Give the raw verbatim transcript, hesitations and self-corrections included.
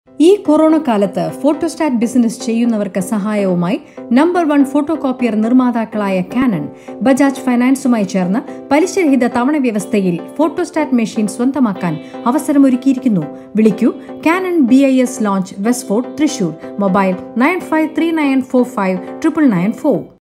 ഈ കൊറോണ കാലത്ത് photostat business ചെയ്യുന്നവർക്ക് സഹായവുമായി നമ്പർ വൺ ഫോട്ടോകോപ്പിയർ നിർമ്മാതാക്കളായ കാനൺ, ബജാജ് ഫൈനാൻസുമായി ചേർന്ന് പലിശരഹിത തവണ വ്യവസ്ഥയിൽ ഫോട്ടോസ്റ്റാറ്റ് മെഷീൻ സ്വന്തമാക്കാൻ അവസരമൊരുക്കിയിരിക്കുന്നു. വിളിക്കൂ Canon B I S lounge west fort, Thrissur. Mobile nine five three nine four five triple nine four.